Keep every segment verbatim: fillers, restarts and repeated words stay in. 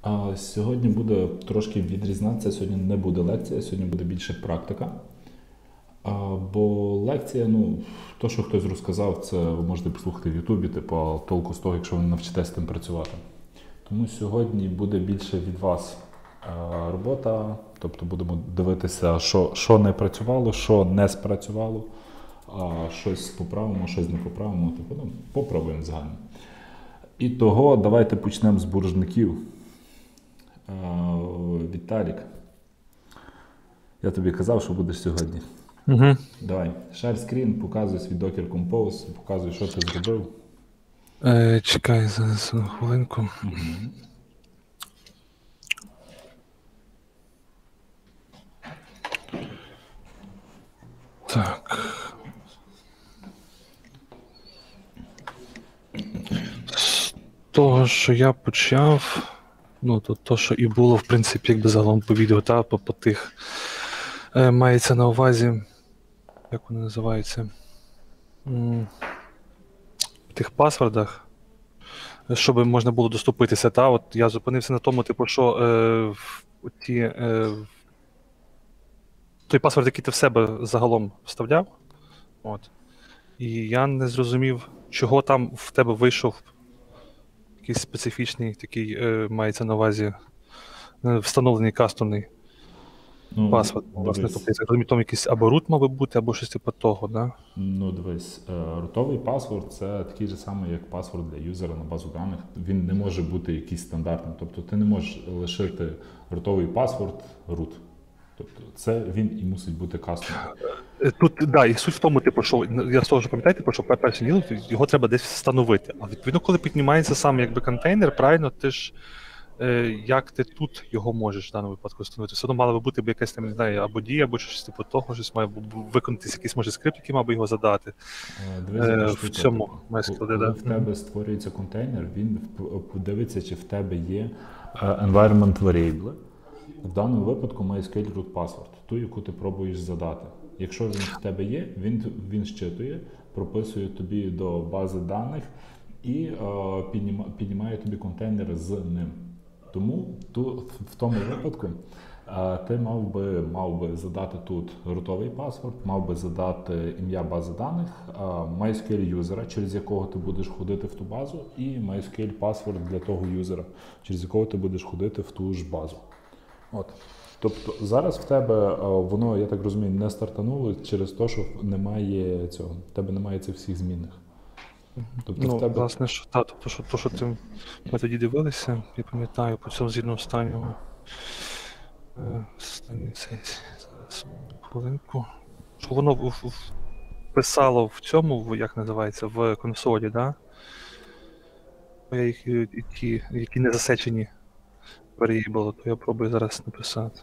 А сьогодні буде трошки відрізнятися. Сьогодні не буде лекція, сьогодні буде більше практика. А, бо лекція, ну, то, що хтось розказав, це ви можете послухати в Ютубі, типу, а толку з того, якщо ви навчитесь з тим працювати. Тому сьогодні буде більше від вас а, робота, тобто будемо дивитися, що, що не працювало, що не спрацювало, а щось поправимо, щось не поправимо, типу, ну, попробуємо загально. І того давайте почнемо з боржників. А, Віталік, я тобі казав, що будеш сьогодні. Угу. Давай, share screen, показуй свій Docker Compose, показуй, що ти зробив. Е, чекай зараз на хвилинку. Угу. Так. З того, що я почав, ну, то, то що і було, в принципі, якби загалом по відео, та, по, по тих, е, мається на увазі, як вони називаються, М, в тих паспортах, щоб можна було доступитися, та, от я зупинився на тому, типу, що е, в ті, е, той паспорт, який ти в себе загалом вставляв, от, і я не зрозумів, чого там в тебе вийшов якийсь специфічний такий, е, мається на увазі, е, встановлений кастомний Ну, паспорт. Власне, дивись, тобто, я так розумію, там якийсь або root мав би бути, або щось типу того, да? ну, дивись, е, рутовий паспорт – це такий же самий, як паспорт для юзера на базу даних. Він не може бути якийсь стандартним. Тобто ти не можеш лишити рутовий паспорт root. Тобто це він і мусить бути кастомний. Е, Тут, да, і суть в тому, типу, що я з того ж пам'ятаю, типу, що перше діло, його треба десь встановити. А відповідно, коли піднімається сам якби контейнер, правильно, ти ж е, як ти тут його можеш в даному випадку встановити? Все одно мала би бути б якась там, не знаю, або дія, або щось типу того, щось має б виконатися якийсь може скрипт, який мав би його задати. Е, Дивись, яка Е, в штука. цьому Коли MySQL, коли да. в тебе створюється контейнер, він подивиться, чи в тебе є е, environment variable. В даному випадку MySQL root password, ту, яку ти пробуєш задати. Якщо він в тебе є, він, він щитує, прописує тобі до бази даних і е, підніма, піднімає тобі контейнер з ним. Тому ту, в тому випадку е, ти мав би, мав би задати тут рутовий паспорт, мав би задати ім'я бази даних, е, MySQL юзера, через якого ти будеш ходити в ту базу, і MySQL паспорт для того юзера, через якого ти будеш ходити в ту ж базу. От. Тобто зараз в тебе воно, я так розумію, не стартануло через те, що немає цього, в тебе немає цих всіх змінних. Тобто Ну, в тебе... власне, що, та, тобто, що, то, що ти, ми тоді дивилися, я пам'ятаю, по цьому згідно останнього, е, останній сесії, зараз, хвилинку, що воно в, в, писало в цьому, в, як називається, в консолі, да? Я їх, і, і ті, які не засечені variable, то я пробую зараз написати.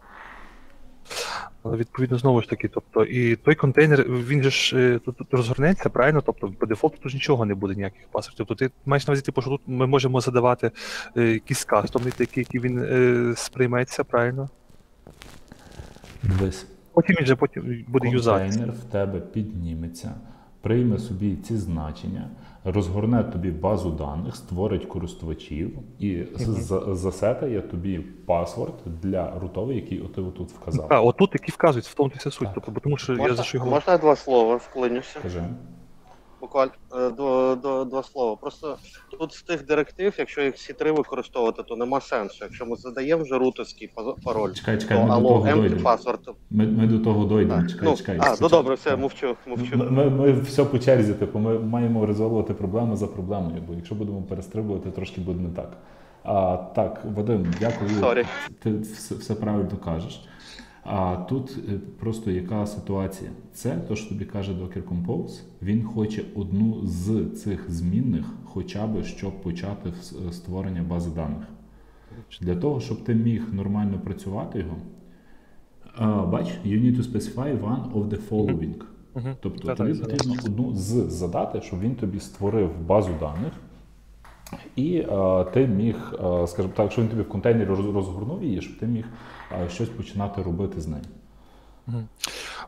Але відповідно, знову ж таки, тобто, і той контейнер, він же ж е, тут, тут розгорнеться, правильно? Тобто, по дефолту тут ж нічого не буде, ніяких паспортів. Тобто, ти маєш на увазі, типу, що тут ми можемо задавати е, якісь кастомні, такі, які він е, сприйметься, правильно? Дивись, Потім він же потім буде юзатися. контейнер в тебе підніметься, прийме собі ці значення, розгорне тобі базу даних, створить користувачів і з- засетає тобі паспорт для рутовий, який ти отут вказав. А, отут які вказують, в тому вся суть. Тобто, бо тому що я Можна, за що його. можна я два слова вклинюся? Скажи. Буквально е, до, до, два слова. Просто тут з тих директив, якщо їх всі три використовувати, то нема сенсу. Якщо ми задаємо вже рутовський па- пароль, Чекай, то чекай, ми до алло, того empty дойдемо. password. Ми, ми до того дойдемо, Так. чекай, Ну, чекай. а, ну спочатку. добре, все, Так. мовчу, мовчу. Ми, ми, ми все по черзі, типу, ми маємо розвалювати проблему за проблемою, бо якщо будемо перестрибувати, трошки буде не так. А, так, Вадим, дякую. Sorry. Ти все, все правильно кажеш. А тут е, просто яка ситуація? Це те, що тобі каже Docker Compose, він хоче одну з цих змінних, хоча б, щоб почати в- створення бази даних. Для того, щоб ти міг нормально працювати його, а, бач, you need to specify one of the following. Мгм. Тобто Та, тобі так, потрібно одну з задати, щоб він тобі створив базу даних, і е, ти міг, е, скажімо так, якщо він тобі в контейнері роз- розгорнув її, щоб ти міг е, щось починати робити з нею.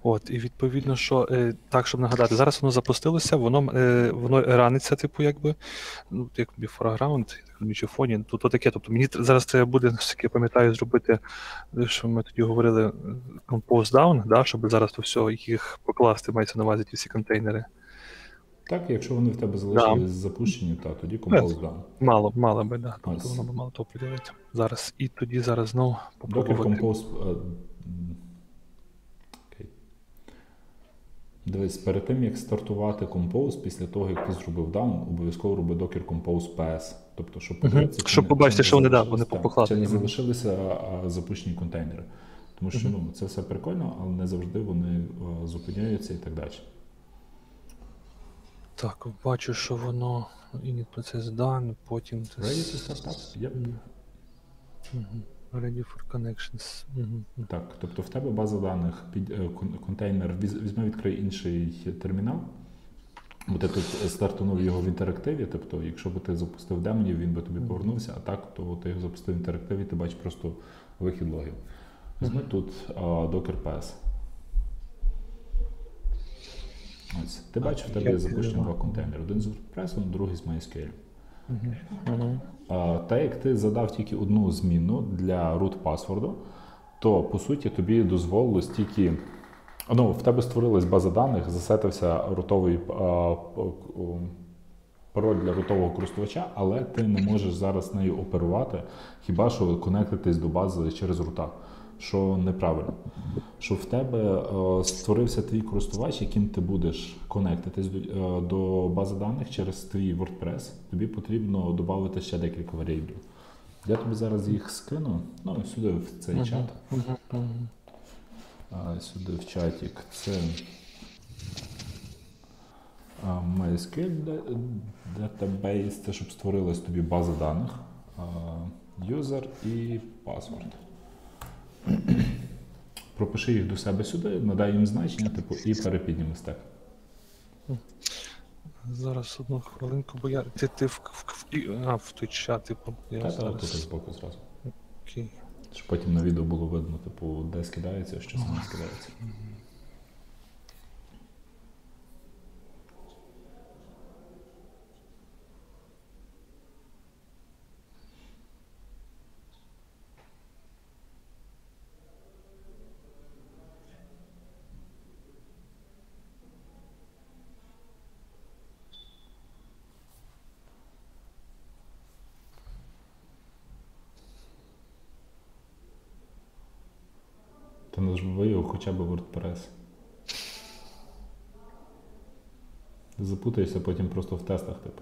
От, і відповідно, що е, так, щоб нагадати, зараз воно запустилося, воно, е, воно раниться, типу, якби, ну, як фораграунд, чи фоні, тут отаке. Тобто мені тр- зараз треба буде, наскільки я пам'ятаю, зробити, е, що ми тоді говорили, е, compose down, да, щоб зараз то все їх покласти, мається на увазі ті всі контейнери. Так, якщо вони в тебе залишились запущені, та тоді Compose down. Мало, мало би, да. Тобто Ось. воно би мало то приділити. Зараз. І тоді зараз знову Docker попробувати. Compose. е, м, Окей. Дивись, перед тим як стартувати Compose, після того як ти зробив down, обов'язково роби Docker Compose пі ес. Тобто, щоб подивитися, чи Щоб не- побачити, чи не що вони, да, залишились- вони так, покладені. чи не Мгм. залишилися а, запущені контейнери. Тому що ну, це все прикольно, але не завжди вони а, зупиняються і так далі. Так, бачу, що воно init процес done, потім це Ready to start up? Yep. Мгм. Ready for connections. Мгм. Так, тобто в тебе база даних, під, е, кон- контейнер, віз- візьми, відкрий інший термінал, бо ти тут стартанув його в інтерактиві, тобто якщо б ти запустив демонів, він би тобі повернувся, а так, то ти його запустив в інтерактиві, ти бачиш просто вихід логів. Візьми тут а, Docker пі ес. Ось, ти бачиш, в тебе є як запущені його? два контейнери. Один з WordPress, другий з MySQL. Мгм. А, Та як ти задав тільки одну зміну для root паспорту, то по суті тобі дозволилось тільки. Ну, в тебе створилась база даних, засетився рутовий а, о, пароль для рутового користувача, але ти не можеш зараз нею оперувати, хіба що конектитись до бази через рута, що неправильно. Що в тебе е, створився твій користувач, яким ти будеш конектитись до, е, до бази даних через твій WordPress, тобі потрібно додати ще декілька варіантів. Я тобі зараз їх скину, ну, сюди в цей чат. Мгм. Мгм. А, сюди в чатик. Це а, MySQL да- database, це щоб створилась тобі база даних, а, user і password. Пропиши їх до себе сюди, надай їм значення, типу, і перепідніми стек. Зараз одну хвилинку, бо я. Ти, ти в, в, в, а, в той чат, типу, я Та, та, зараз. тут збоку зразу. Окей. Щоб потім на відео було видно, типу, де скидається, що саме скидається. Та назви його хоча б WordPress. Запутаєшся потім просто в тестах, типу.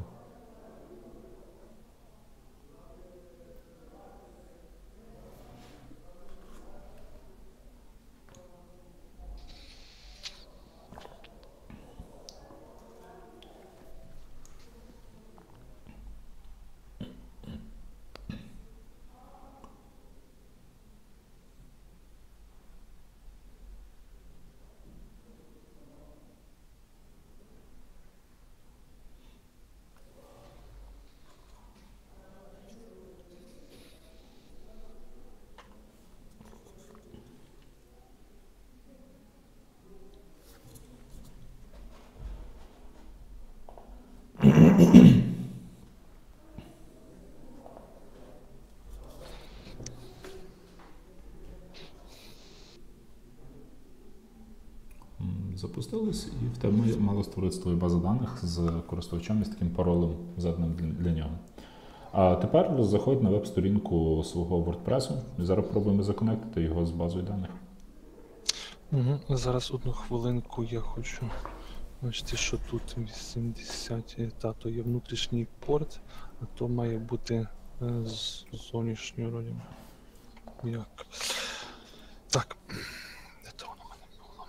М, Запустилось, і в тебе має- мало створити твою базу даних з користувачем і з таким паролем заданим для, для нього. А тепер заходь на веб-сторінку свого WordPress і зараз пробуємо законектити його з базою даних. Угу. Зараз одну хвилинку я хочу. Бачите, що тут вісімдесят, та то є внутрішній порт, а то має бути е, з зовнішньої вроді. Як? Так. Де то воно в мене було?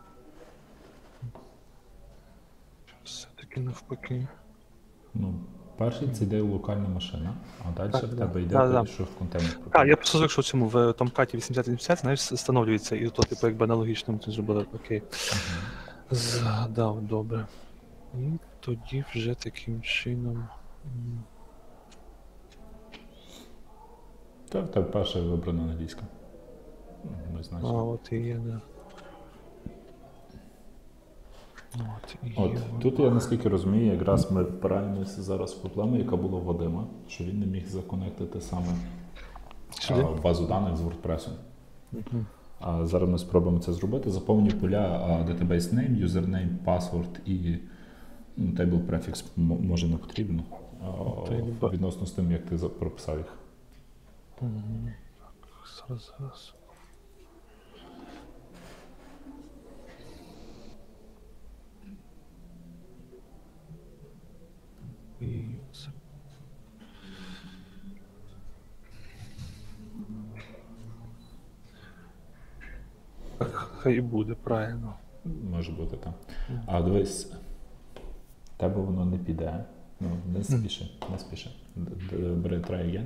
Все-таки навпаки. Ну, перший це йде локальна машина, а далі Так, в да. тебе йде Да, те, да. що в контейнер. Так, я просто звик, що в цьому в Tomcat вісімдесят вісімдесят, знаєш, встановлюється, і то, типу, якби аналогічно це зробили. Окей. Згадав, добре. І тоді вже таким чином. м, Та в тебе перша вибрана англійська. Не А, знаю. от і є, да. От і От, є. тут я наскільки розумію, якраз ми впираємося зараз в проблему, яка була в Вадима, що він не міг законектити саме Сюди? а, базу даних з WordPress. Мгм. А зараз ми спробуємо це зробити. Заповнюю поля а, database name, username, password і ну, table prefix м- може не потрібно. а, Table. Відносно з тим, як ти за- прописав їх. Мгм. Так, зараз, зараз. І це. Так, хай і буде, правильно. Може бути там. А дивись, в тебе воно не піде. Ну, не спіши, не спіши. Д- д- Бери try again.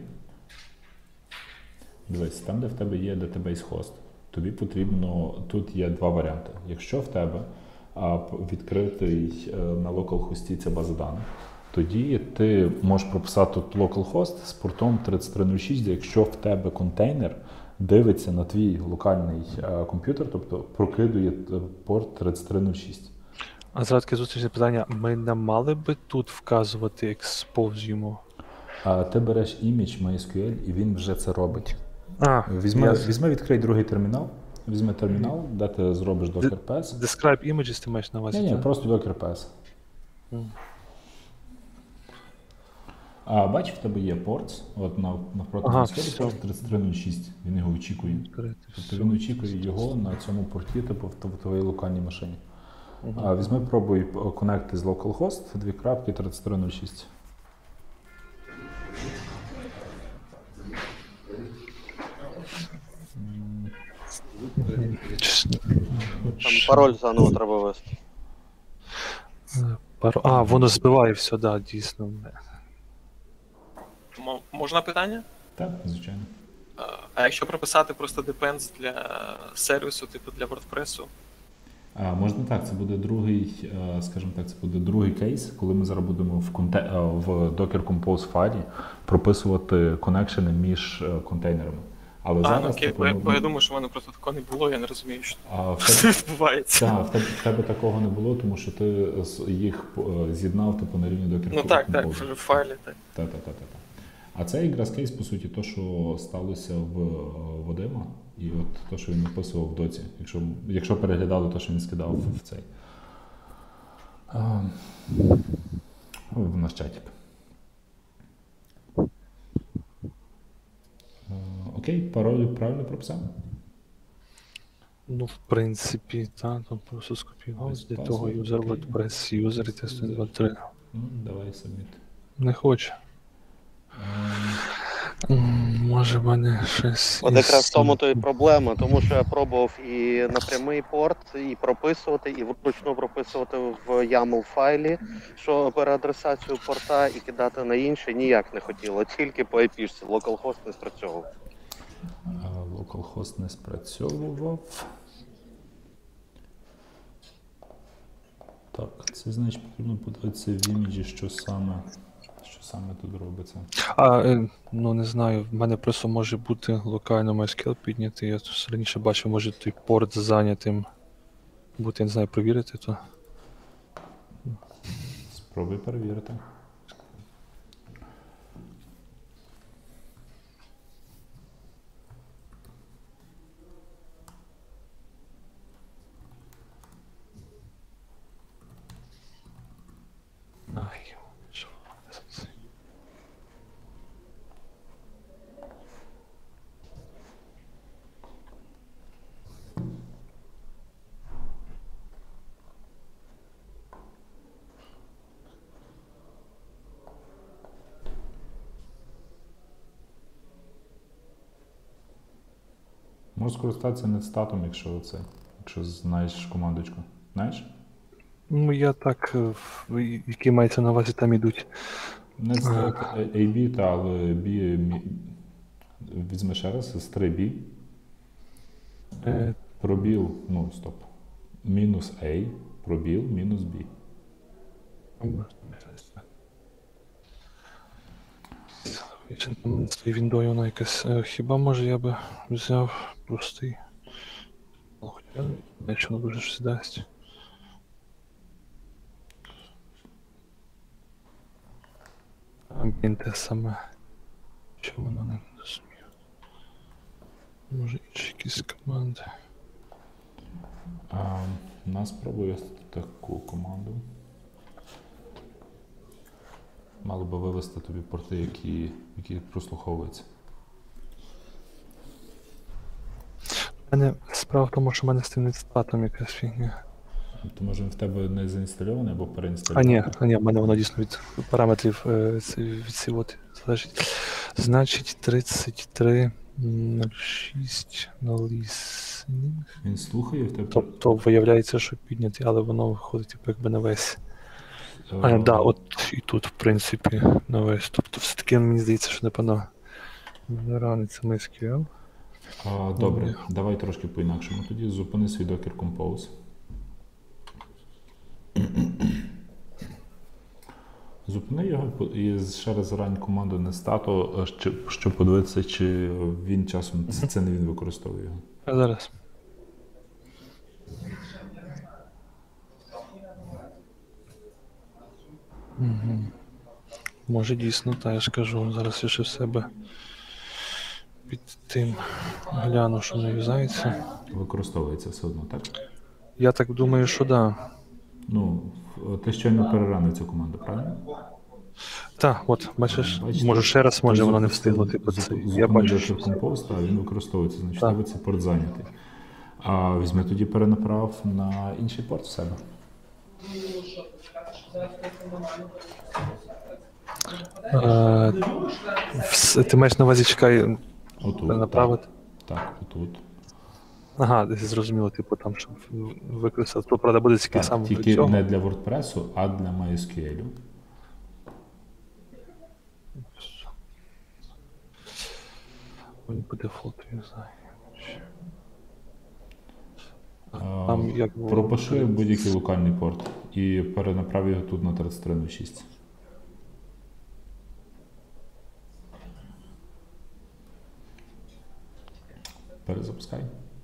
Дивись, там, де в тебе є database host, тобі потрібно, тут є два варіанти. Якщо в тебе а, п- відкритий е, на localhost ця база даних, тоді ти можеш прописати тут localhost з портом тридцять три нуль шість, якщо в тебе контейнер дивиться на твій локальний е, комп'ютер, тобто прокидує е, порт тридцять три нуль шість. А зараз таке зустрічне питання. Ми не мали би тут вказувати expose йому? А ти береш імідж MySQL і він вже це робить. А, Візьми, ясно. візьми відкрий другий термінал, візьми термінал, де ти зробиш Д- Docker.ps. Describe images ти маєш на увазі? Ні, ні, так? просто Docker.ps. Мгм. А бач, в тебе є порт, от нав- навпроти Ага, MySQL все. порт тридцять три нуль шість, він його очікує. Відкрити Тобто все. він очікує його на цьому порті, типу в в твоїй локальній машині. Мгм. А візьми, пробуй п- конекти з localhost, дві крапки, тридцять три нуль шість. Чесно. Там пароль заново треба ввести. Е, Пару... А, воно збиває все, да, дійсно. Мо- Можна питання? Так, звичайно. Е, А якщо прописати просто depends для сервісу, типу для WordPress, А, можна так, це буде другий, е, скажімо так, це буде другий кейс, коли ми зараз будемо в, конте... е, в Docker Compose файлі прописувати коннекшени між е, контейнерами. Але а, ну зараз окей, типу, бо, я- ми- бо я думаю, що в мене просто такого не було, я не розумію, що а, в тебе, відбувається. та, в, тебе, в тебе такого не було, тому що ти з- їх е, з'єднав типу, на рівні Docker Ну так, так, Compose. в файлі, так. Та, та, та, та, та. А це якраз кейс, по суті, то, що сталося в е, Вадима, і от то, що він написував в доці, якщо, якщо переглядали те, що він скидав в, в цей. А, в наш чатик. Е, Окей, пароль правильно прописав? Ну, в принципі, так, там просто скопіював Без для того password, user окей. WordPress user і тест один два три. Ну, давай submit. Не хоче. Ем, М, Може в мене щось. От із якраз в тому цим. то і проблема, тому що я пробував і на прямий порт, і прописувати, і вручну прописувати в YAML файлі, що переадресацію порта і кидати на інший ніяк не хотіло, тільки по ай пі-шці, localhost не спрацьовував. а, localhost не спрацьовував. Так, це значить потрібно подивитися в іміджі, що саме, що саме тут робиться. А, е, ну не знаю, в мене просто може бути локально MySQL піднятий. Я тут раніше бачив, може той порт зайнятим бути, я не знаю, провірити то. Спробуй перевірити. Ай, що це? Можеш скористатися нетстатом, якщо це, якщо знаєш командочку. Знаєш? Ну я так, е, в- які мається на увазі, там ідуть Не стрит ей бі, та, але B, мі- візьми ще раз, з три бі, Е, пробіл, ну, стоп, мінус A, пробіл, мінус B. Якщо там з цією віндою вона якась. е, Хіба може я би взяв простий. Ну, хоча, якщо воно дуже щось дасть. Амбін те саме. Що воно не розумію. Може інші якісь команди. А, у нас пробує таку команду. Мало би вивести тобі порти, які, які прослуховуються. У мене справа в тому, що в мене з тим статом якась фігня. То може він в тебе не заінстальований або А переінстальований? ні, а ні, в мене воно дійсно від параметрів е, це- від цього от залежить. Значить, тридцять три нуль шість нуль listening. Він слухає в тебе. Тобто виявляється, що піднятий, але воно виходить типу, якби на весь. е, А, да, от і тут, в принципі, на весь. Тобто все-таки мені здається, що непогано. Не раниться MySQL. А, добре, давай трошки по-інакшому тоді. Зупини свій Docker Compose. Зупини його по- і ще раз рань команду не стату, е, щоб, щоб подивитися, чи він часом це, це не він використовує його. А зараз. Угу. Може дійсно, та я ж кажу, зараз я ще в себе під тим гляну, що не юзається. Використовується все одно, так? Я так думаю, що да. Ну, в- ти щойно переранив цю команду, правильно? Так, от, бачиш, Бачите? може ще раз, може Ти воно не зуп- встигло, зуп- типу це. зуп- Я зупини бачу, Docker що це. Compose, та він використовується, значить Так. тебе цей порт зайнятий. А візьми тоді перенаправ на інший порт в себе. Е, вс- Ти маєш на увазі, чекай, Отут. перенаправити? Так, так, отут. Ага, десь зрозуміло, типу там, щоб використати. Тут, правда, буде тільки Так, саме тільки для цього. не для WordPress, а для MySQL. Ой, по дефолту юзаю. А, Там як було? Пропиши будь-який локальний порт і перенаправ його тут на тридцять три нуль шість. Перезапускай.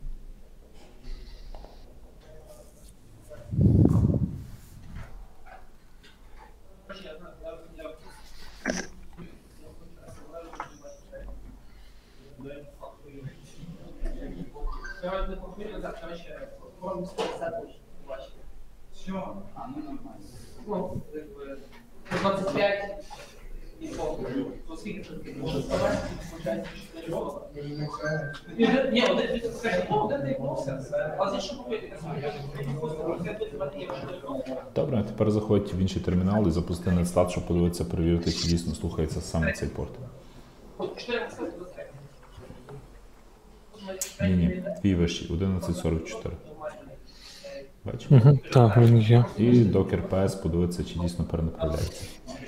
Все, а, ну нормально. Ну, якби, двадцять п'ять і по. То скільки це таке? Може ставати, виходить, що не було? Ні, один ти скажи, ну, один ти вовсе. А за що купити? Добре, а тепер заходь в інший термінал і запусти нетстат, щоб подивитися, перевірити, чи дійсно слухається саме цей порт. Ні, ні, твій вищий, одинадцять сорок чотири. Бачиш? Угу, так, він є. І Docker пі ес подивитися, чи дійсно перенаправляється.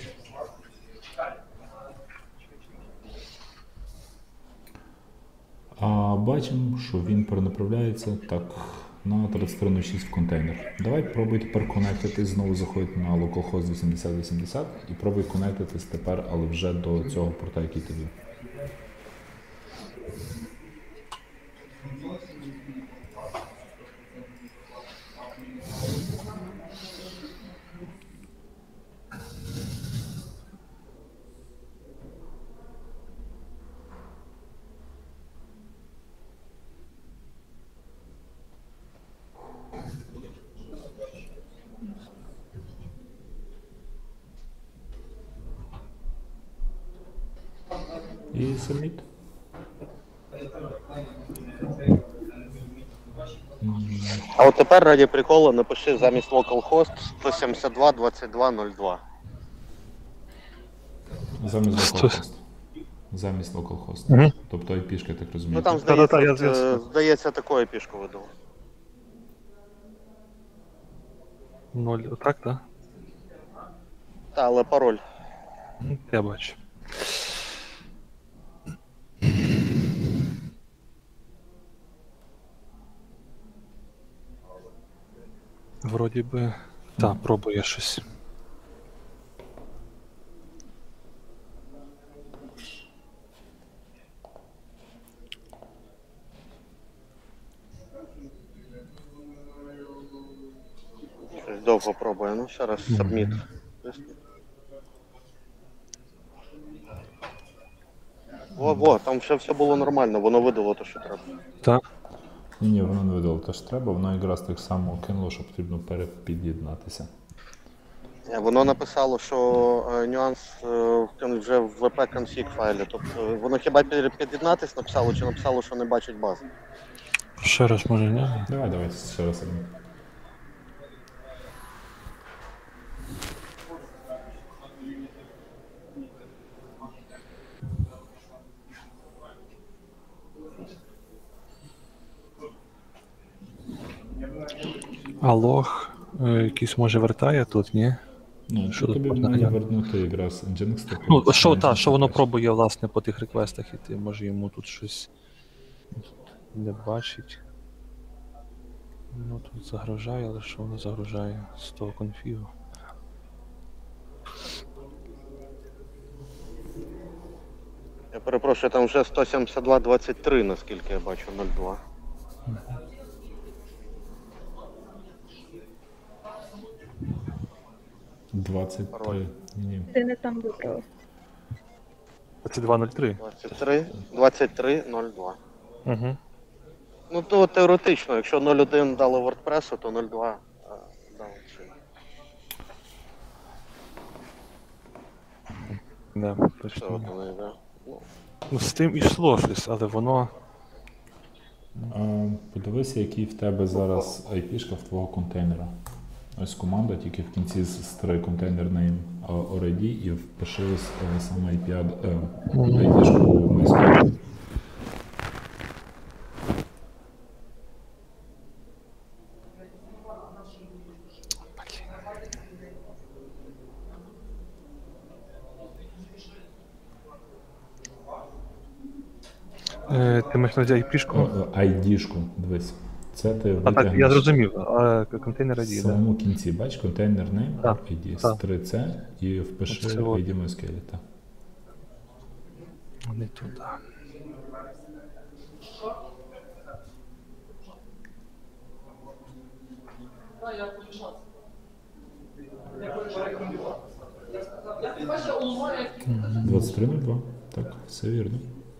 А бачимо, що він перенаправляється так на тридцять три нуль шість в контейнер. Давай пробуй тепер конектитись, знову заходь на localhost вісімдесят вісімдесят і пробуй конектитись тепер, але вже до цього порта, який тобі. І submit. А от тепер раді приколу напиши замість localhost сто сімдесят два двадцять два нуль два. Замість Сто- localhost. Замість localhost. Мгм. Тобто ай пі-шка, так розумію. Ну там Та-та-та, здається, я от, е, зв'язку. здається, такою пішку видав. Ноль, отак, так? Та, але пароль. М, Я бачу. Вроді би. Так, пробує щось. Щось довго пробує. Ну, ще раз сабміт. Во, во, там ще все було нормально, воно видало те, що треба. Так. Ні, ні, воно не видало те, що треба, воно якраз так само кинуло, що потрібно перепід'єднатися. Е, Воно написало, що е, нюанс е, в- вже в ви пі config файлі. Тобто е, воно хіба під- під'єднатись написало, чи написало, що не бачить бази? Ще раз може, ні? Давай, давай, ще раз. один. А лог е, якийсь може вертає тут, ні? Ну, Що що тут тобі можна має глянути? вернути якраз Nginx таку. Ну, що, та, що воно пробує, власне, по тих реквестах іти, може йому тут щось не бачить. Ну тут загружає, але що воно загружає з того конфігу? Я перепрошую, там вже сто сімдесят два двадцять три, наскільки я бачу, нуль два. двадцять три. Ні. Ти не там вибрав. двадцять два нуль три. двадцять три, двадцять три, нуль два. Угу. Ну то теоретично, якщо нуль один дали WordPress, то нуль два е, дали цей. Да, Все точно. от воно йде. Ну, Ну, з тим ішло щось, але воно. А, подивися, який в тебе зараз ай пі-шка в твого контейнера. Ось команда, тільки в кінці стри контейнер name already і впиши е, саме ай пі ад- е, ай пі-шку в MySQL. Е, ти маєш на увазі ай пі-шку? Е, ай ді-шку, дивись. Це ти А так, витягнеш я зрозумів. А контейнер в ай ді, так? самому кінці, бач, контейнер name Так, ай ді так. з три це і впиши Оце от. ай ді MySQL. Так. Не туди. двадцять три нуль два. Так, все вірно.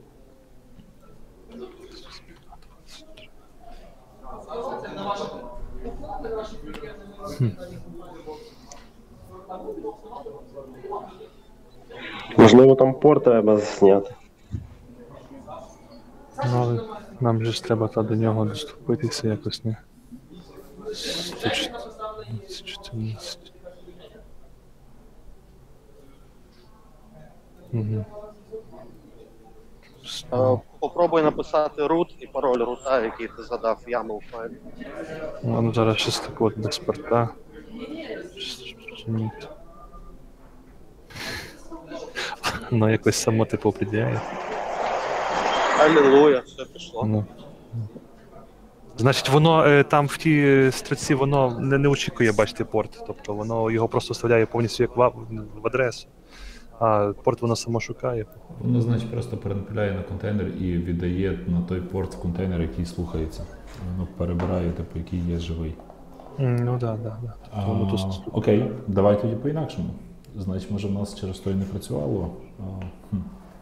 Можливо, там порт треба зняти. Ну, але нам же ж треба та до нього доступитися якось, не? сто чотирнадцять, чотирнадцять. Угу. е, Попробуй написати root і пароль рута, який ти задав в YAML файлі. Ну, зараз щось таке от без порта. Ні. Ну, якось само типу определяє. Алілуя, все пішло. Ну. Значить, воно е, там в тій е, строці воно не, не очікує бачити порт. Тобто воно його просто вставляє повністю як в, в адресу. А порт воно само шукає. Воно, значить, просто перенапиляє на контейнер і віддає на той порт в контейнер, який слухається. Воно перебирає, типу, який є живий. М, Ну так, так, так. А, Тому тут окей, давай тоді по-інакшому. Значить, може, в нас через то і не працювало. А, хм.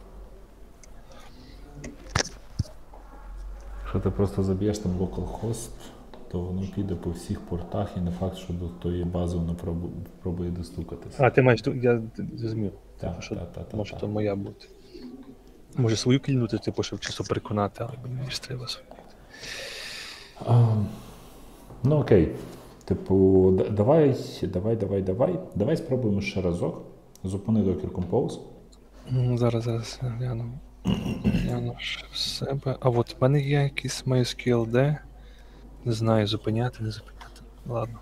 Якщо ти просто заб'єш там localhost, то воно піде по всіх портах і не факт, що до тої бази воно пробу- пробує достукатися. А, ти маєш, ту- я зрозумів. Так, що так, так, так, може так. то моя бути. Може свою клінути, типу, щоб чисто переконати, але мені ж треба свою. А, ну окей. Типу, д- давай, давай, давай, давай. Давай спробуємо ще разок. Зупини Docker Compose. М, Зараз, зараз я гляну. Гляну ще в себе. А от в мене є якийсь MySQL-D. Не знаю, зупиняти, не зупиняти. Ладно.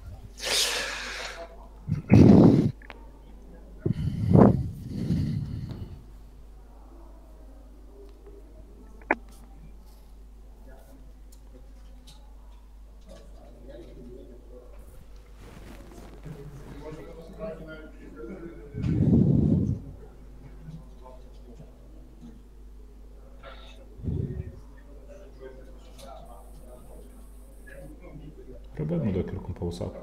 Заходимо до Docker Compose App.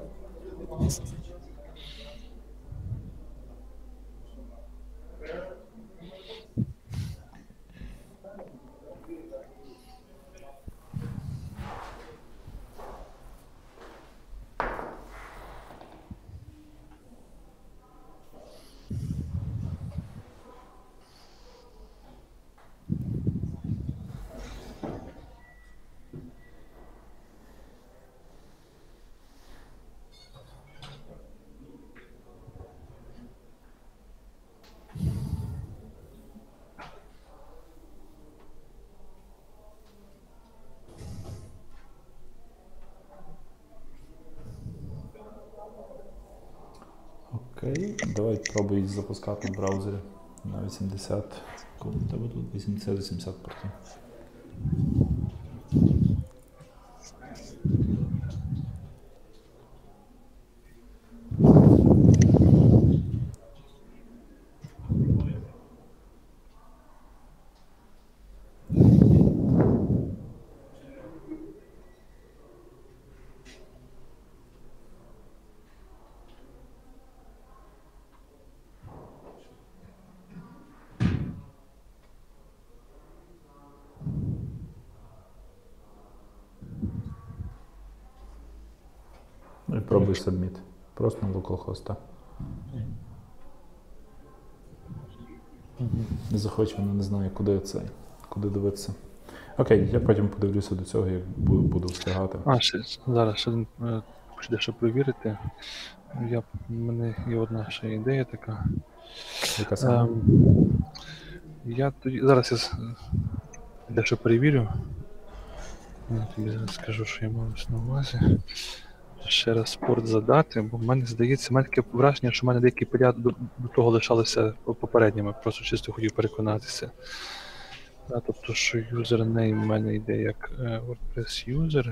Окей, давай пробуй її запускати в браузері на вісімдесят, коли в тебе тут вісімдесят вісімдесят портів. І пробуй submit. Просто на localhost. Не захоче, вона не знає, куди це, куди дивитися. Окей, я потім подивлюся до цього, як бу- буду встигати. А, ще, зараз ще е, хочу дещо перевірити. Я, в мене є одна ще ідея така. Яка саме? Ем, я тоді, зараз я з- дещо перевірю. Я тобі зараз скажу, що я маю на увазі. Ще раз спорт задати, бо в мене здається, в мене таке враження, що в мене деякі поля до, до того лишалися попередніми, просто чисто хотів переконатися. А, тобто, що юзернейм в мене йде як е, WordPress user.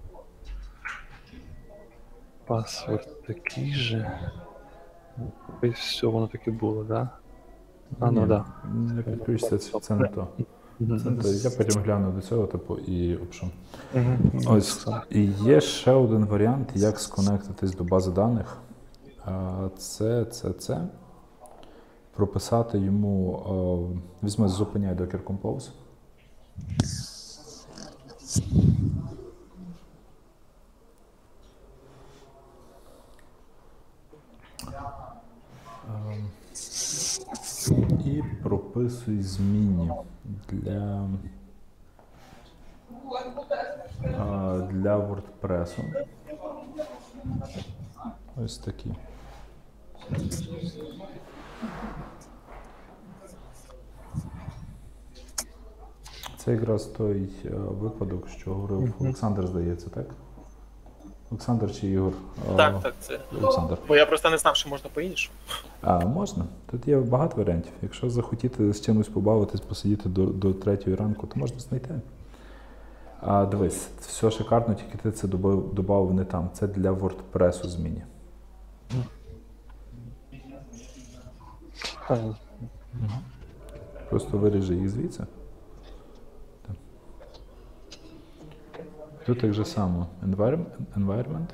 Паспорт такий же. Ось все, воно таке було, так? Да? А, ну Ні, да. Не підключиться, це, це не то. Це не то. Я потім гляну до цього, типу, і опишу. Мгм. Ось, і є ще один варіант, як сконектитись до бази даних. А, Це, це, це. Прописати йому, а, візьми, зупиняй Docker Compose. Ем, І прописуй змінні для, а, для WordPress. Ось такі. Це якраз той е, випадок, що говорив Олександр, здається, так? Олександр чи Ігор? А, Так, так, це. Олександр. Бо я просто не знав, що можна по-іншому. А, можна. Тут є багато варіантів. Якщо захотіти з чимось побавитись, посидіти до, до третьої ранку, то можна знайти. А, дивись, все шикарно, тільки ти це добав, добавив не там. Це для WordPress зміни. А, Просто виріжи їх звідси. Так. Тут так же само. Environment. environment.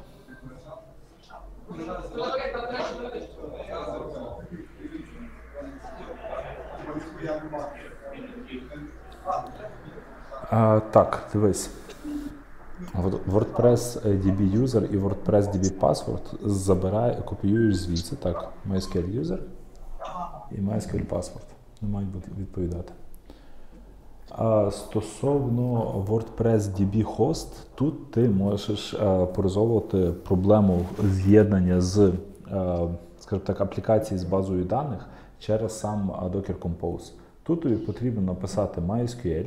А, так, дивись. WordPress ді бі User і WordPress ді бі Password забирає, копіюєш звідси, так, MySQL User і MySQL Password. Не мають бути відповідати. А стосовно WordPress ді бі Host, тут ти можеш а, порозовувати проблему з'єднання з, а, скажімо так, аплікації з базою даних через сам а, Docker Compose. Тут тобі потрібно написати MySQL,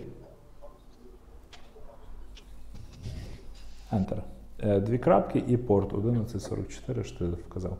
Enter. Е, Дві крапки і порт одинадцять сорок чотири, що ти вказав.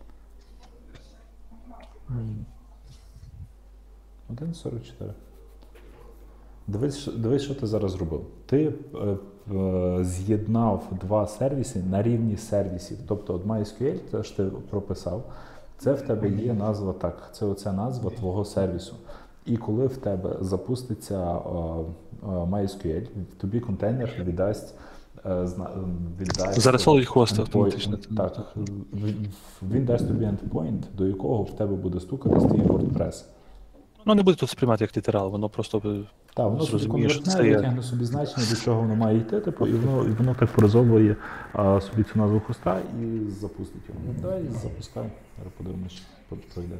одинадцять сорок чотири. Дивись, що- дивись, що ти зараз зробив. Ти е, е, з'єднав два сервіси на рівні сервісів. Тобто от MySQL, це ж ти прописав, це в тебе є назва так, це оця назва твого сервісу. І коли в тебе запуститься е, е, MySQL, тобі контейнер віддасть е, зна- віддасть... Зарисовують хвост endpoint- автоматично. Так, він- він дасть тобі endpoint, до якого в тебе буде стукатись твій WordPress. Ну, не буде тут сприймати як літерал, воно просто би Так, воно собі зрозуміє, що конвертне, це є. витягне собі значення, до чого воно має йти, типу, і воно, і воно так прозовує а, собі цю назву хвоста і запустить його. Давай запускай, зараз подивимось, що пройде.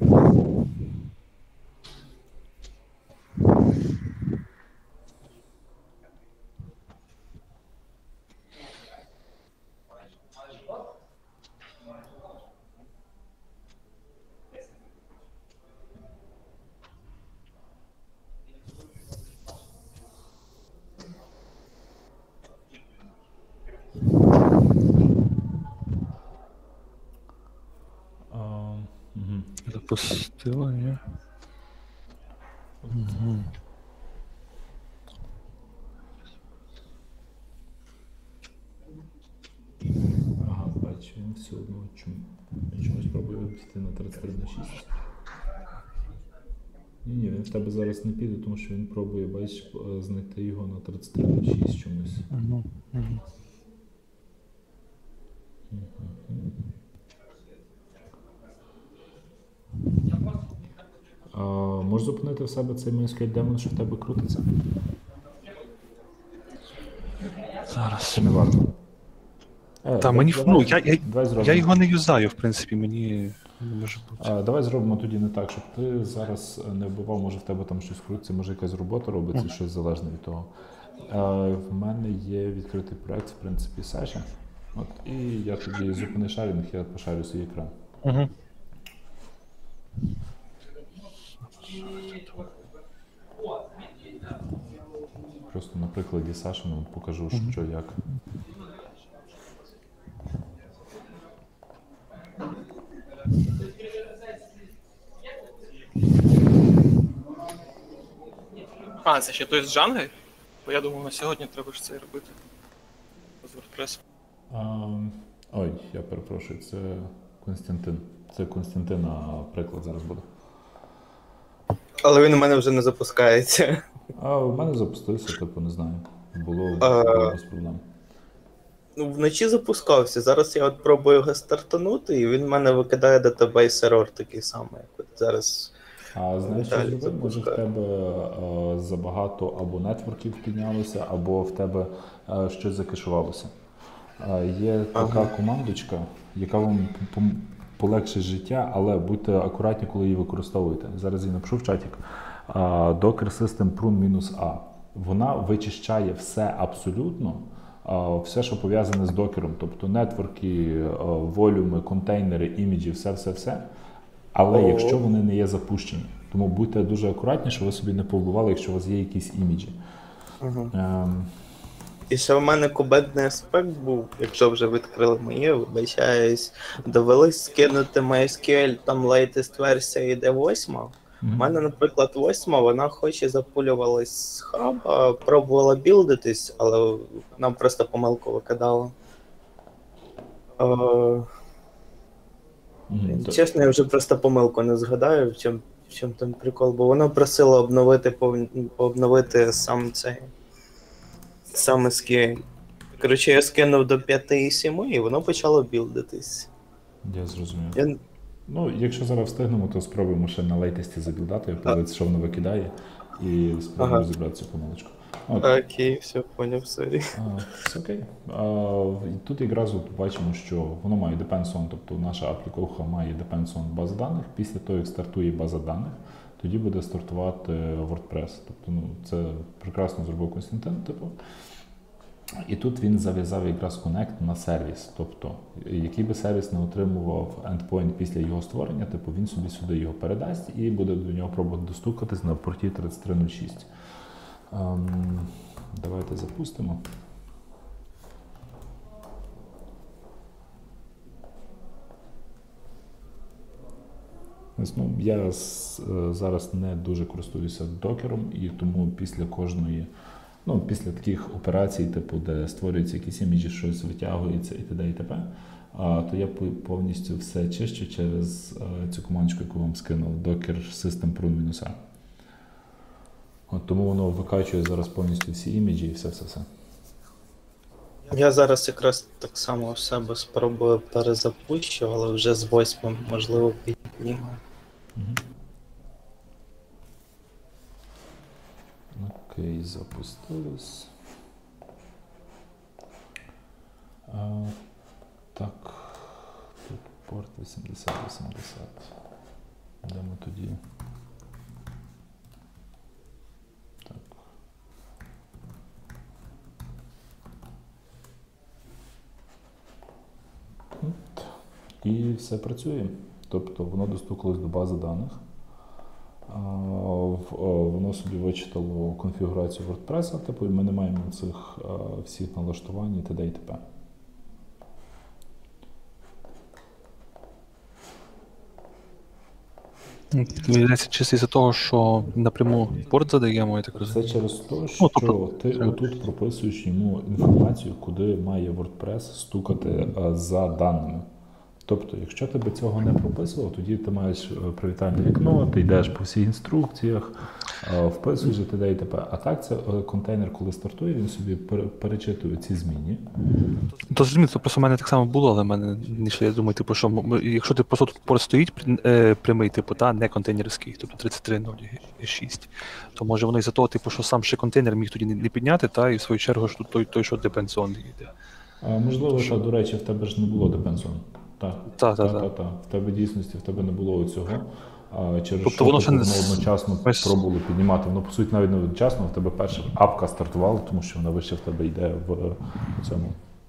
А, мгм. Запустило, ні? Угу. Ага, бачу, він все одно чому. Він чомусь пробує піти на тридцять три на шість. Ні, ні, він в тебе зараз не піде, тому що він пробує, бачиш, е, знайти його на тридцять три на шість чомусь. Угу. Угу. А, можеш зупинити в себе цей MySQL демон, що в тебе крутиться? Зараз. Чи не варто? Е, Та да- мені, давай- ну, я, я, давай зробимо. я його не юзаю, в принципі, мені не може бути. А, давай зробимо тоді не так, щоб ти зараз не вбивав, може в тебе там щось крутиться, може якась робота робиться, щось залежне від того. А, в мене є відкритий проект, в принципі, Саші. От, і я тоді зупини шарінг, я пошарю свій екран. Угу. Просто на прикладі Сашину покажу, що як. А, це ще той з Джанги? Бо я думав, на сьогодні треба ж це робити. З WordPress. А, ой, я перепрошую, це Константин. Це Константина приклад зараз буде. Але він у мене вже не запускається. А в мене запустився, типу, не знаю. Було, А. було без проблем. Ну, вночі запускався. Зараз я от пробую його стартанути, і він в мене викидає датабейс ерор такий самий, як от зараз. А знаєш, що Далі зробив? Може в запускаю. тебе е, забагато або нетворків піднялося, або в тебе е, щось закешувалося. Е, є така Ага. командочка, яка вам пом- полегшить життя, але будьте акуратні, коли її використовуєте. Зараз її напишу в чатик. Е, Docker System prun-a. Вона вичищає все абсолютно, е, все, що пов'язане з докером, тобто нетворки, е, волюми, контейнери, іміджі, все-все-все. Але О. якщо вони не є запущені, тому будьте дуже акуратні, щоб ви собі не повбивали, якщо у вас є якісь іміджі. Ага. Ем, І ще в мене кубетний аспект був, якщо вже відкрили моє, вибачаюсь, довелось скинути MySQL, там latest версія йде восьма. У мгм. мене, наприклад, восьма, вона хоч і запулювалась з хаба, пробувала білдитись, але нам просто помилку викидала. Е, Мгм. То- Чесно, я вже просто помилку не згадаю, в чому, в чому там прикол, бо воно просило обновити, пов- обновити сам цей сам ес кю ель. Коротше, я скинув до п'яти і семи, і воно почало білдитись. Я зрозумів. Я... Ну, якщо зараз встигнемо, то спробуємо ще на лейтесті забілдати, подивитися, що воно викидає, і спробуємо Ага. розібрати цю помилочку. От, Окей, все, поняв, сорі. а, все окей. А, і тут якраз от бачимо, що воно має depends on, тобто наша аплікуха має depends on база даних. Після того, як стартує база даних, тоді буде стартувати WordPress. Тобто, ну, це прекрасно зробив Константин, типу. І тут він зав'язав якраз коннект на сервіс. Тобто, який би сервіс не отримував endpoint після його створення, типу він собі сюди його передасть і буде до нього пробувати достукатись на порті тридцять три нуль шість. Ем, давайте запустимо. Ось, Ну, я з- е, зараз не дуже користуюся докером, і тому після кожної, ну, після таких операцій, типу, де створюються якісь іміджі, щось витягується і т.д. і т.п., а, то я по- повністю все чищу через е, цю командочку, яку вам скинув, Docker System prun-a. От тому воно викачує зараз повністю всі іміджі і все-все-все. Я зараз якраз так само в себе спробую перезапущу, але вже з восьмим, можливо, підніму. Окей, запустилось. А, так, тут порт вісімдесят вісімдесят. Де ми тоді? Так. От. І все працює. Тобто воно достукалось до бази даних. А, в- о, Воно собі вичитало конфігурацію WordPress, типу, і ми не маємо цих а, всіх налаштувань і т.д. і т.п. Виявляється, чисто із-за того, що напряму порт задаємо, я так Це розумію. через те, Ну, що тобто, ти це- отут прописуєш йому інформацію, куди має WordPress стукати а, за даними. Тобто, якщо тебе цього не прописувало, тоді ти маєш е, привітальне вікно, ти йдеш по всіх інструкціях, е, вписуєш і т.д. і т.п. А так це е, контейнер, коли стартує, він собі пере- перечитує ці зміни. То зрозуміло, то просто в мене так само було, але в мене не йшло. Я думаю, типу, що м- якщо ти просто тут порт стоїть при- е, прямий, типу, та не контейнерський, тобто тридцять три нуль шість, то може воно із-за того, типу, що сам ще контейнер міг тоді не, не підняти, та і в свою чергу що тут той, той що depends on йде. А, можливо, що, до речі, в тебе ж не було depends on. Так, Та, та, та, та. та. В тебе в дійсності в тебе не було цього. А, через Тобто що воно воно, ще не воно с- одночасно весь- пробувало піднімати. Воно, по суті, навіть не одночасно, в тебе перша апка стартувала, тому що вона вище в тебе йде в цьому.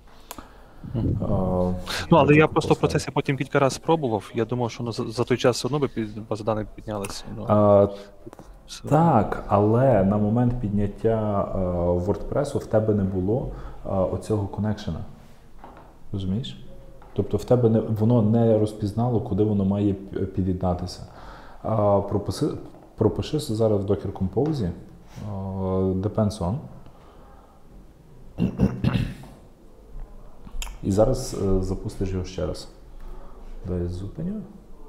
А, Ну, але я в просто в поставі. процесі потім кілька разів спробував. Я думав, що воно за, за той час все одно би під, база даних піднялася. Ну, А, все. так, але на момент підняття е, WordPress в тебе не було е, оцього коннекшена. Розумієш? Тобто в тебе не, воно не розпізнало, куди воно має п- під'єднатися. А, прописи, пропиши зараз в Docker Compose е, depends on. І зараз е, запустиш його ще раз. Дай я зупиню.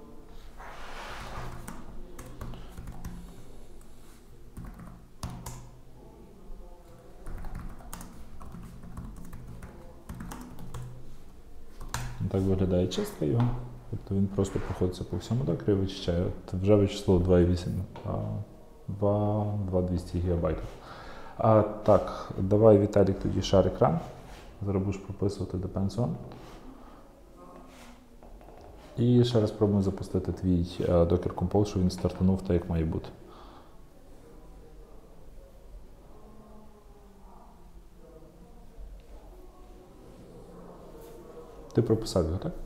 Так виглядає чистка його. Тобто він просто проходиться по всьому докері, вичищає. От вже вичислило два цілих вісім двісті гігабайтів. А, так, давай, Віталік, тоді шар екран. Зараз будеш прописувати depends on. І ще раз спробуємо запустити твій е, Docker Compose, щоб він стартанув так, як має бути. Ти прописав його, так?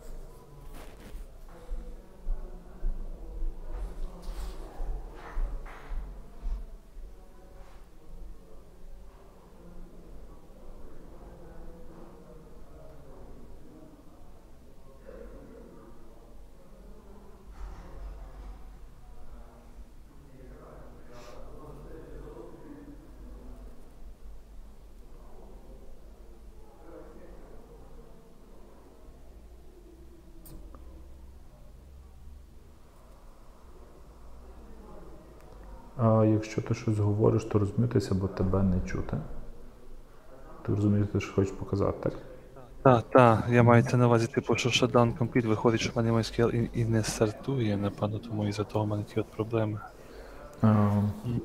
А якщо ти щось говориш, то розмітися, бо тебе не чути. Ти розумієш, ти що хочеш показати, так? Так, так, я маю це на увазі, типу, що shutdown complete, виходить, що в мене MySQL і, і не стартує, напевно, тому із-за того в мене ті от проблеми. А,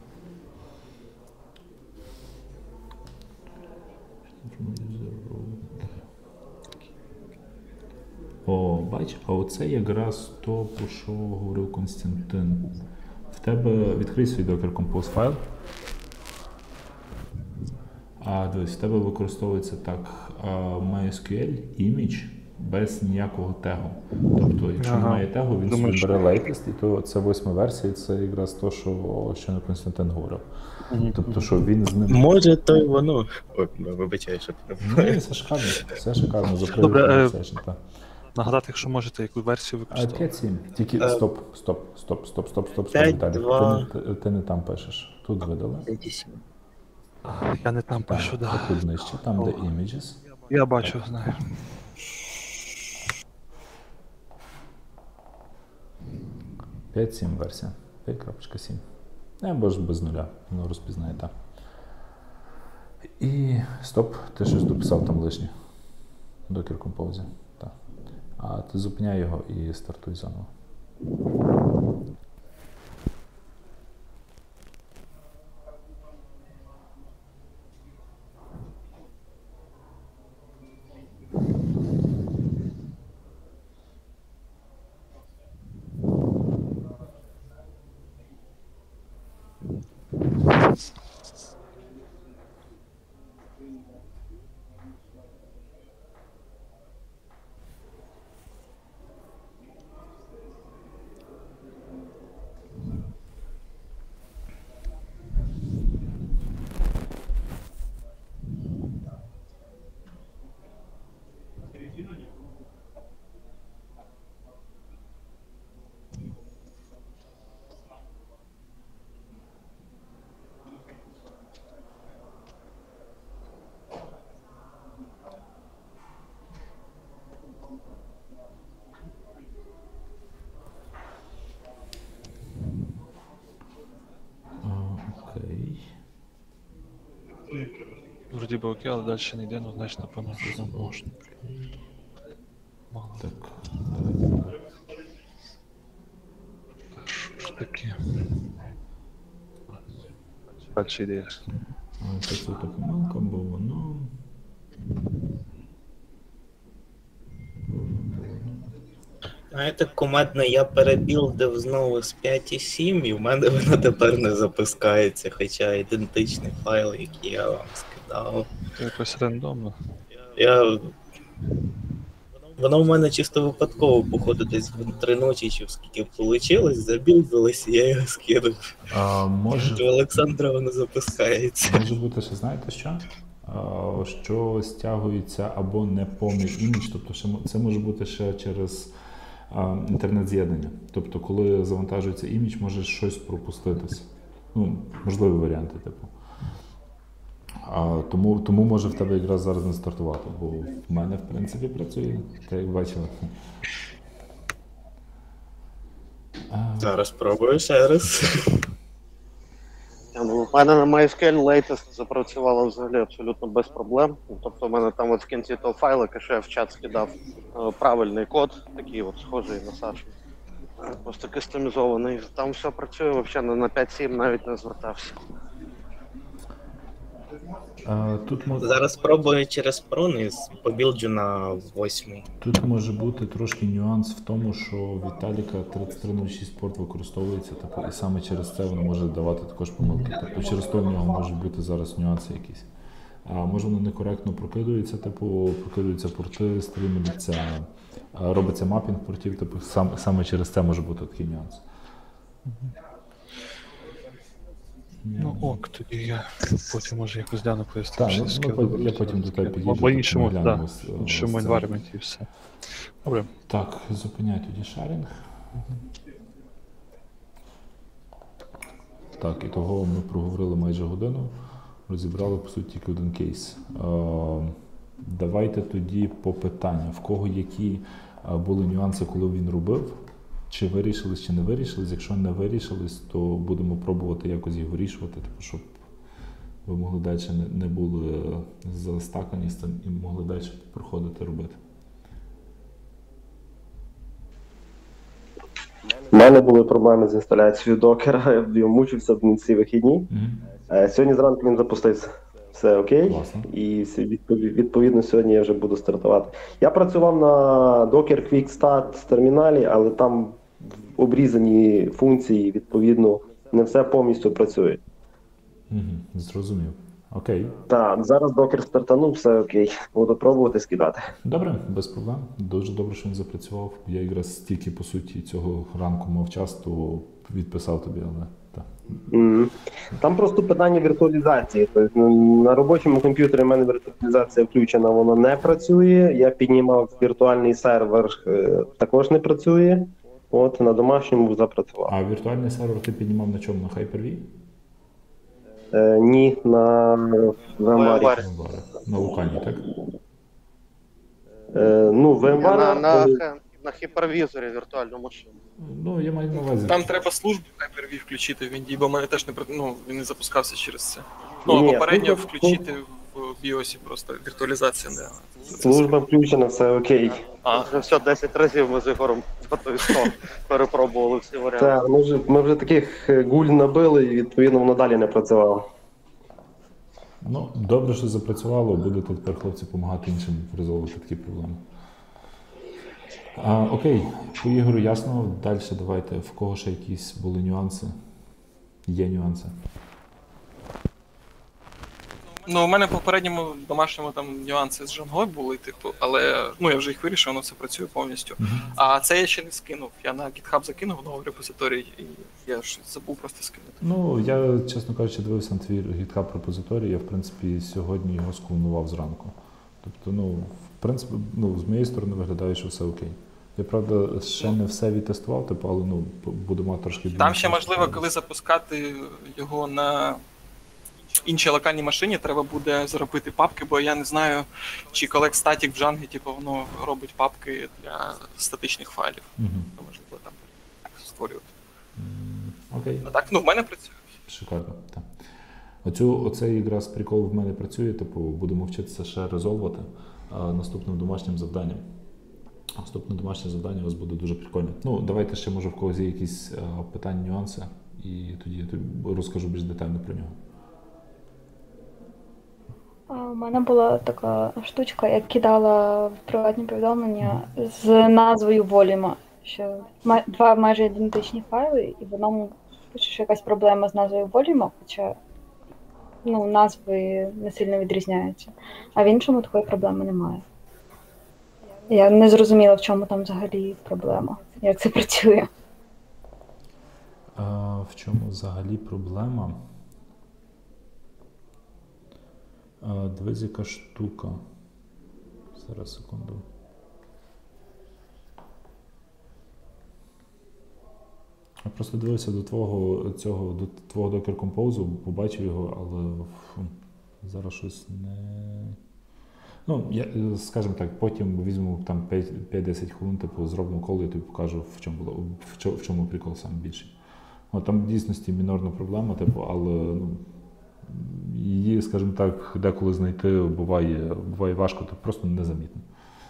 О, бач, а оце якраз то, про що говорив Константин. В тебе відкрий свій Docker Compose файл. А дивись, в тебе використовується так а, MySQL image без ніякого тегу. Тобто, якщо Ага. немає тегу, він Думаю, собі бере latest, і то це восьма версія, це якраз то, що ще Константин говорив. Тобто, що він з ним. Може, то й воно. Ой, вибачаю, що Ні, все шикарно, все шикарно, закрив Добре, е, conversation, так. Нагадати, якщо можете, яку версію А, використовувати. п'ять сім. Тільки Е, стоп, стоп, стоп, стоп, стоп, стоп, стоп, п'ять, Віталій. Ти, два. не- ти, ти не там пишеш. Тут видали. Я не там пишу, Так, да. тут нижче, там де images. Я бачу, знаю. п'ять сім версія. п'ять крапка сім. Або ж без нуля. Воно розпізнає так. І стоп, ти щось дописав там лишнє. Докер Compose. Так. А ти зупиняй його і стартуй заново. Окей. Вроді би окей, але далі не йде, ну значить, напевно, що не можна. Мало. Так, давайте. Що ж таке? Далі йде. А, Це це та помилка, бо воно. Знаєте, кумедно, я перебілдив знову з п'ять і сім, і в мене воно тепер не запускається, хоча ідентичний файл, який я вам скидав. Це якось рандомно. Я... Воно в мене чисто випадково, походу, десь в три ночі чи в скільки вийшло, забілдилось, і я його скинув. А, може, У Олександра воно запускається. може бути, що знаєте що? А, що стягується або неповний імідж, тобто ще мо- це може бути ще через а, інтернет-з'єднання. Тобто, коли завантажується імідж, може щось пропуститися. Ну, можливі варіанти, типу. А, тому, тому може в тебе якраз зараз не стартувати, бо в мене, в принципі, працює, так як бачили. А, Зараз спробую ще раз. Та, ну, в мене на MySQL latest запрацювало взагалі абсолютно без проблем. Ну, Тобто в мене там от в кінці того файлика, що я в чат скидав, е, правильний код, такий от схожий на Сашу. Е, Просто кастомізований. Там все працює, взагалі на п'ять сім навіть не звертався. а, тут може... Зараз спробую через прониз, побілджу на восьмий. Тут може бути трошки нюанс в тому, що Віталіка тридцять три нуль шість порт використовується, типу, і саме через це воно може давати також помилки. Тобто через то в нього можуть бути зараз нюанси якісь. А може воно некоректно прокидується, типу, прокидуються порти, стрімиться, а, робиться мапінг портів, типу, сам, саме через це може бути такий нюанс. Ну ок, тоді я потім може якось гляну Так, пояснити. ну, ну, по- я потім до тебе підійду, Або іншому, потім так, глянемо з- в іншому з цим. енвайрменті і все. Добре. Так, зупиняй тоді шарінг. Так, і того ми проговорили майже годину, розібрали, по суті, тільки один кейс. Е, давайте тоді по питанню, в кого які е, були нюанси, коли він робив, чи вирішились, чи не вирішились. Якщо не вирішились, то будемо пробувати якось їх вирішувати, типу, щоб ви могли далі не, не були застакані з цим і могли далі проходити робити. У мене були проблеми з інсталяцією докера, я мучився в ці вихідні. Мгм. Е, Сьогодні зранку він запустився. Все окей. Класно. І всі- відпові- відповідно сьогодні я вже буду стартувати. Я працював на Docker Quick Start терміналі, але там обрізані функції, відповідно, не все повністю працює. Мгм. Зрозумів. Окей. Так, зараз Docker стартанув, все окей. Буду пробувати скидати. Добре, без проблем. Дуже добре, що він запрацював. Я якраз стільки, по суті, цього ранку мав час, то відписав тобі, але так. Мгм. Там просто питання віртуалізації. Тобто ну, на робочому комп'ютері в мене віртуалізація включена, вона не працює. Я піднімав віртуальний сервер, е, також не працює. От на домашньому запрацював. А віртуальний сервер ти піднімав на чому? На Hyper-V? Е, ні, на VMware. VMware. На локальній, так? Е, ну, Я на, VMware, на, коли- хе- на гіпервізорі віртуальну машину. Ну, я маю на увазі. Там треба службу Hyper-V включити в Вінді, бо в мене теж не при- ну, він не запускався через це. Ну, Ні, попередньо служба- включити в біосі просто віртуалізацію. Не. Служба включена, все окей. А, Вже все, десять разів ми з Ігорем по той сто перепробували всі варіанти. Так, ми вже, ми вже таких е, гуль набили, і відповідно воно далі не працювало. Ну, добре, що запрацювало, будете тепер хлопці допомагати іншим резолвувати такі проблеми. А, окей, по Ігору ясно. Далі давайте, в кого ще якісь були нюанси? Є нюанси. ну, у мене по попередньому домашньому там нюанси з Джангою були, типу, але ну, я вже їх вирішив, воно все працює повністю. А це я ще не скинув. Я на GitHub закинув новий репозиторій, і я ж забув просто скинути. Ну, я, чесно кажучи, дивився на твій GitHub репозиторій, я, в принципі, сьогодні його склонував зранку. Тобто, ну, в принципі, ну, з моєї сторони виглядає, що все окей. Я, правда, ще не все відтестував, типу, але, ну, буду мати трошки... Там ще більше можливо, коли запускати його на іншій локальній машині, треба буде зробити папки, бо я не знаю, чи Collect Static в Django, типу, воно робить папки для статичних файлів. Мгм. То можливо там створювати. М, Окей. А так, ну, в мене працює. Шикарно, так. Оцю, оцей якраз прикол в мене працює, типу, будемо вчитися ще резолвати а, наступним домашнім завданням. Наступне домашнє завдання у вас буде дуже прикольне. Ну, давайте ще, може, в когось є якісь а, питання, нюанси, і тоді я тобі розкажу більш детально про нього. А, У мене була така штучка, я кидала в приватні повідомлення з назвою Volume, що ма- два майже ідентичні файли, і в одному пише, що якась проблема з назвою Volume, хоча ну, назви не сильно відрізняються, а в іншому такої проблеми немає. Я не зрозуміла, в чому там взагалі проблема, як це працює. А, в чому взагалі проблема? А, дивись, яка штука. Зараз, секунду. Я просто дивився до твого цього, до твого Docker Compose, побачив його, але фу, зараз щось не. Ну, я, скажімо так, потім візьму там п'ять-десять хвилин, типу, зробимо коло, і тобі покажу, в чому було, в чому, в чому прикол саме більший. Ну, там в дійсності мінорна проблема, типу, але ну, її, скажімо так, деколи знайти буває, буває важко, то просто незамітно.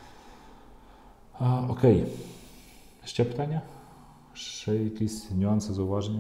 А, окей. Ще питання? Ще якісь нюанси, зауваження?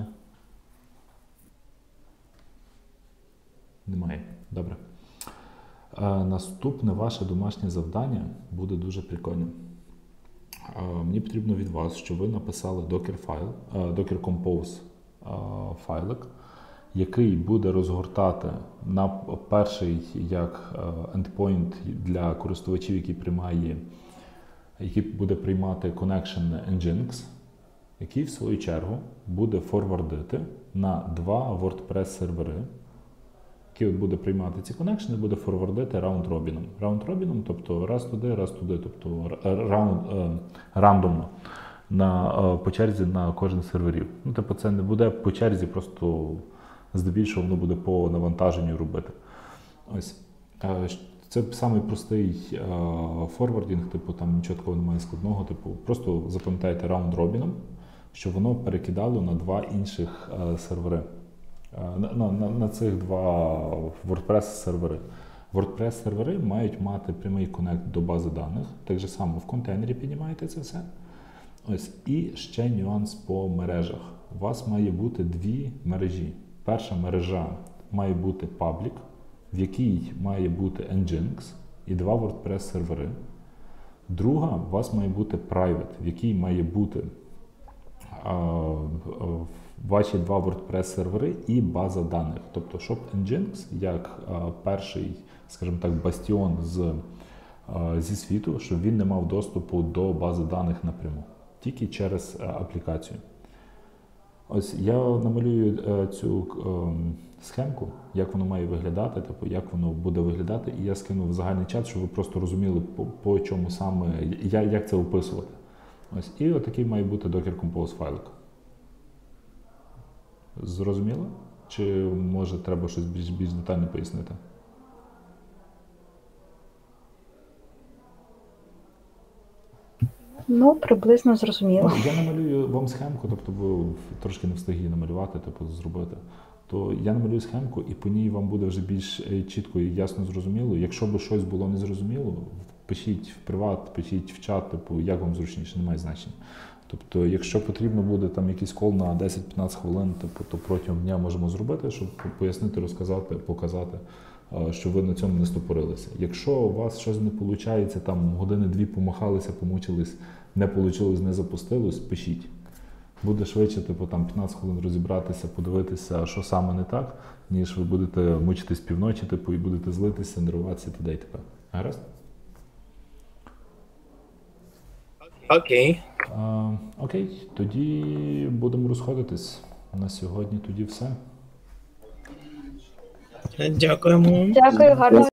Немає. Добре. А, наступне ваше домашнє завдання буде дуже прикольним. А, мені потрібно від вас, щоб ви написали Docker файл, а, Docker Compose а, файлик, який буде розгортати на перший як endpoint для користувачів, який приймає, який буде приймати connection Nginx, який в свою чергу буде форвардити на два WordPress сервери, який от буде приймати ці коннекшени, буде форвардити раунд-робіном. Раунд-робіном, тобто раз туди, раз туди, тобто раунд, е, рандомно на, е, по черзі на кожен з серверів. Ну, типу, це не буде по черзі, просто здебільшого воно буде по навантаженню робити. Ось. Е, це самий простий е, форвардінг, типу, там нічого такого немає складного, типу, просто запам'ятайте раунд-робіном, щоб воно перекидало на два інших е, сервери. На, на, на цих два WordPress-сервери. WordPress-сервери мають мати прямий коннект до бази даних, так же само в контейнері піднімаєте це все. Ось. І ще нюанс по мережах. У вас має бути дві мережі. Перша мережа має бути public, в якій має бути Nginx і два WordPress-сервери. Друга у вас має бути private, в якій має бути а, а, ваші два WordPress-сервери і база даних. Тобто, щоб Nginx, як а, перший, скажімо так, бастіон з, а, зі світу, щоб він не мав доступу до бази даних напряму, тільки через а, аплікацію. Ось я намалюю а, цю а, схемку, як воно має виглядати, типу, як воно буде виглядати, і я скину в загальний чат, щоб ви просто розуміли, по, по чому саме, я, як це описувати. Ось. І отакий має бути Docker Compose файлик. Зрозуміло? Чи може треба щось більш, більш детально пояснити? Ну, приблизно зрозуміло. Ну, я намалюю вам схемку, тобто ви трошки не встиг її намалювати, тобто зробити. То я намалюю схемку, і по ній вам буде вже більш е, чітко і ясно зрозуміло. Якщо б щось було незрозуміло, пишіть в приват, пишіть в чат, типу, як вам зручніше, немає значення. Тобто, якщо потрібно буде там якийсь кол на десять-п'ятнадцять хвилин, типу, то протягом дня можемо зробити, щоб пояснити, розказати, показати, е, щоб ви на цьому не стопорилися. Якщо у вас щось не виходить, там години-дві помахалися, помучились, не вийшло, не запустилось, пишіть. Буде швидше, типу, там п'ятнадцять хвилин розібратися, подивитися, що саме не так, ніж ви будете мучитись півночі, типу, і будете злитися, нервуватися туди і тепер. Гаразд? Окей. А, окей, тоді будемо розходитись. На сьогодні тоді все. Дякуємо. Дякую, гарного